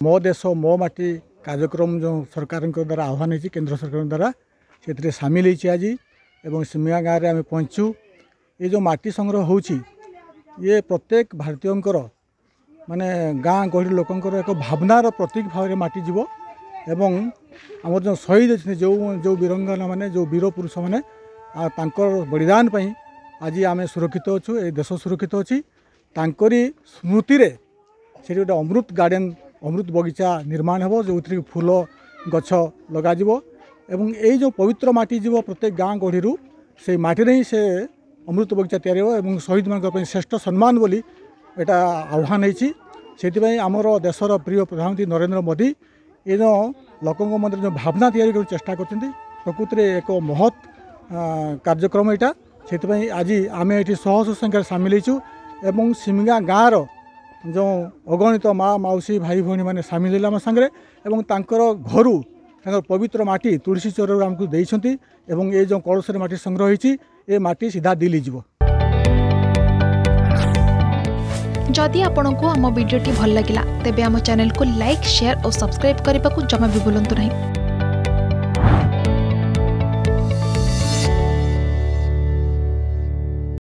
मो देश मो माटी कार्यक्रम जो सरकार द्वारा आह्वान है केंद्र सरकार द्वारा से सामिल होती आज एवं सिमिया गाँव में आम पहुँचू। ये जो माटी संग्रह होची ये प्रत्येक भारतीय माने गाँ गहली लोकंर एक भावनार प्रतीक भाव में माटी जीव एवं आम जो शहीद अच्छे जो जो वीरंगना मैंने जो वीर पुरुष मैंने बलिदान पई आज आम सुरक्षित अच्छु। ये देश सुरक्षित अच्छी तांकरी स्मृति रे से गोटे अमृत गार्डन अमृत बगीचा निर्माण हो जो फूल गछ लग यही जो पवित्र माटी जीव प्रत्येक गाँ गढ़ी से माटी ही से अमृत बगीचा तैयारी हो शहीद मान श्रेष्ठ सम्मान बोली एटा आह्वान होती आमर देशर प्रिय प्रधानमंत्री नरेंद्र मोदी ये जो लोकों मध्य जो भावना तैयारी चेष्टा कर प्रकृति में एक महत् कार्यक्रम यहाँ से आज आम ये शह शह संख्यार सामिल हों सिमगा गाँव जो अगणित माँ मौसी भाई भौणी मैंने सामिल है आम सागर घर पवित्र माटी तुलसी चौर आमको देते ये जो कलशर माटी संग्रह होती ये माटी सीधा दिल्ली जीव। जदि आपंक आम भिडी भल लगा तेब आम चैनल को लाइक शेयर और सब्सक्राइब करने को जमा भी भूलु नहीं।